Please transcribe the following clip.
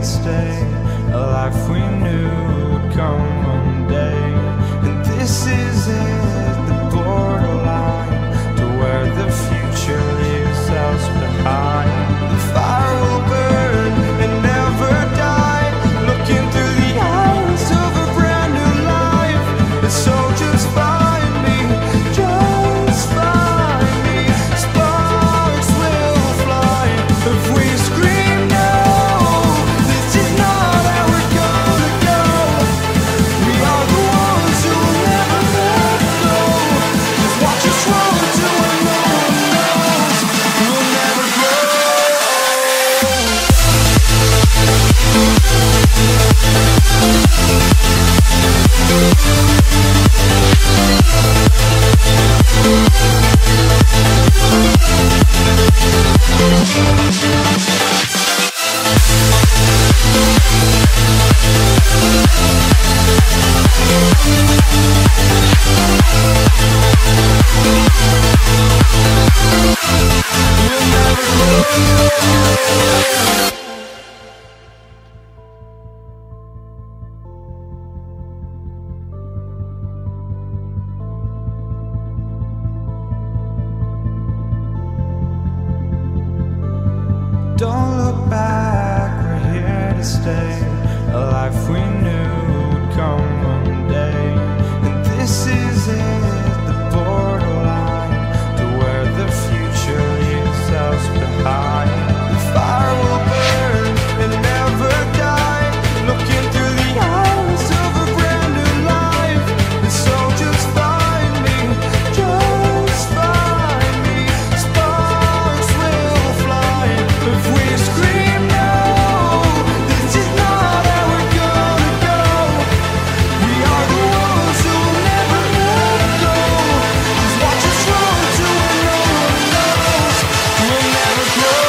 to stay, a life we knew would come one day. And this is it, the borderline to where the future leaves us behind. The fire will burn and never die, looking through the eyes of a brand new life. And so just find me, just find me. Sparks will fly if we scream no. This is not how we're gonna go. We are the ones who will never let go. Just watch us roll till no one knows. We'll never grow. Don't look back, we're here to stay, a life we knew would come one day. And this is it, the borderline to where the future leaves us behind. The fire will burn and never die, looking through the eyes of a brand new life. And so just find me, just find me. Sparks will fly if we scream no. This is not how we're gonna go. We are the ones who will never let go. Just watch us roll till no one knows. We'll never grow.